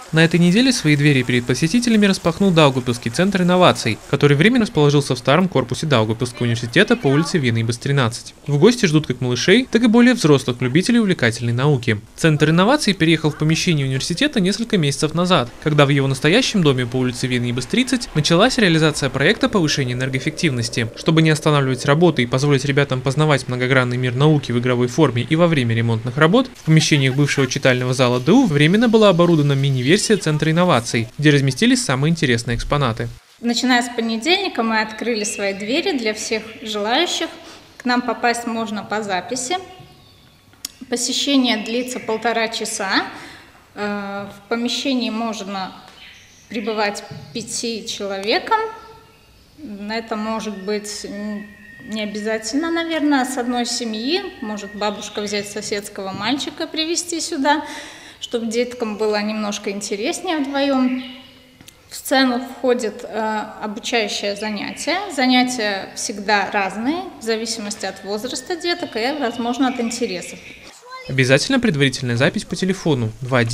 На этой неделе свои двери перед посетителями распахнул Даугавпилский центр инноваций, который временно расположился в старом корпусе Даугавпилского университета по улице Винейбас, 13. В гости ждут как малышей, так и более взрослых любителей увлекательной науки. Центр инноваций переехал в помещение университета несколько месяцев назад, когда в его настоящем доме по улице Винейбас, 30 началась реализация проекта повышения энергоэффективности. Чтобы не останавливать работы и позволить ребятам познавать многогранный мир науки в игровой форме и во время ремонтных работ, в помещениях бывшего читального зала ДУ временно была оборудована мини-версия Центра инноваций, где разместились самые интересные экспонаты. Начиная с понедельника мы открыли свои двери для всех желающих. К нам попасть можно по записи. Посещение длится 1,5 часа. В помещении можно пребывать 5 человекам. Это может быть не обязательно, наверное, с одной семьи. Может бабушка взять соседского мальчика, привезти сюда, чтобы деткам было немножко интереснее вдвоем. В сцену входит обучающее занятие. Занятия всегда разные, в зависимости от возраста деток и, возможно, от интересов. Обязательно предварительная запись по телефону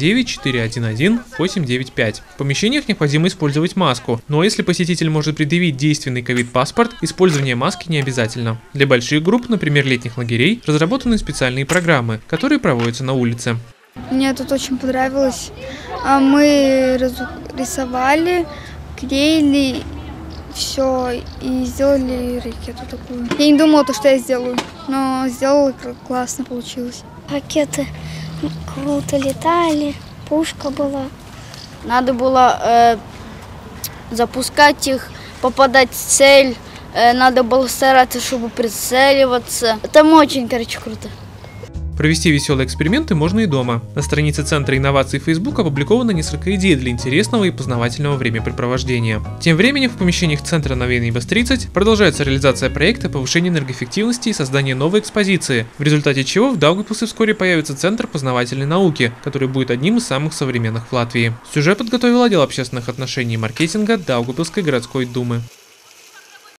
29-411-895. В помещениях необходимо использовать маску, но если посетитель может предъявить действенный ковид-паспорт, использование маски не обязательно. Для больших групп, например, летних лагерей, разработаны специальные программы, которые проводятся на улице. Мне тут очень понравилось. Мы рисовали, клеили все и сделали ракету такую. Я не думала, что я сделаю, но сделала, классно получилось. Ракеты круто летали, пушка была. Надо было запускать их, попадать в цель. Надо было стараться, чтобы прицеливаться. Там очень, круто. Провести веселые эксперименты можно и дома. На странице Центра инноваций Facebook опубликовано несколько идей для интересного и познавательного времяпрепровождения. Тем временем в помещениях Центра на Винейбас, 30 продолжается реализация проекта повышения энергоэффективности и создания новой экспозиции, в результате чего в Даугавпилсе вскоре появится Центр познавательной науки, который будет одним из самых современных в Латвии. Сюжет подготовил отдел общественных отношений и маркетинга Даугавпилской городской думы.